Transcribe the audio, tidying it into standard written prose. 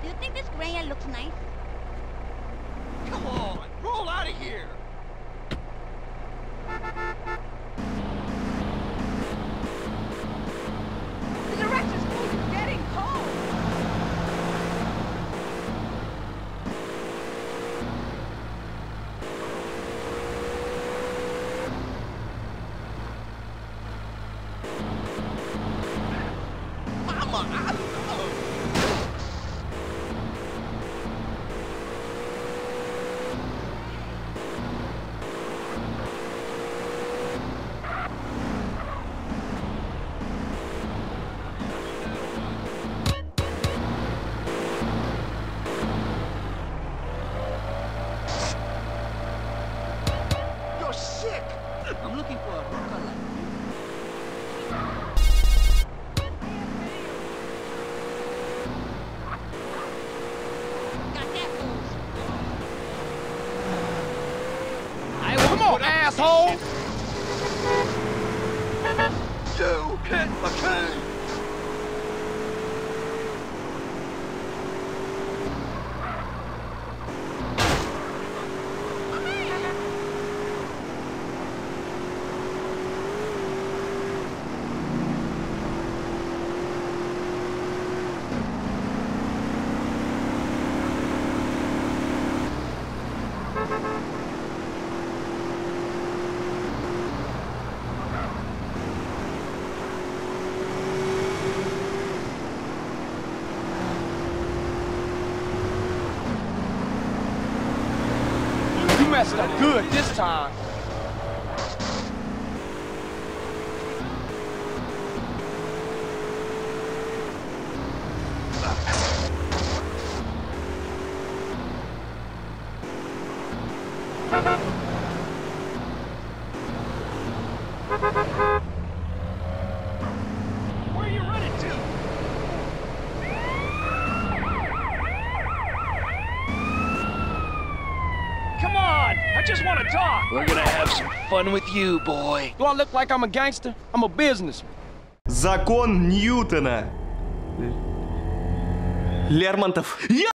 you think this gray looks nice? Come on, roll out of here! The director's food is getting cold! Mama, I love... You're sick! I'm looking for a hooker like Got that fools. Come on, asshole! You hit the key! You messed up good this time. Where are you running to? Come on! I just want to talk! We're gonna have some fun with you, boy. Do I look like I'm a gangster? I'm a businessman. Закон Ньютона. Лермонтов.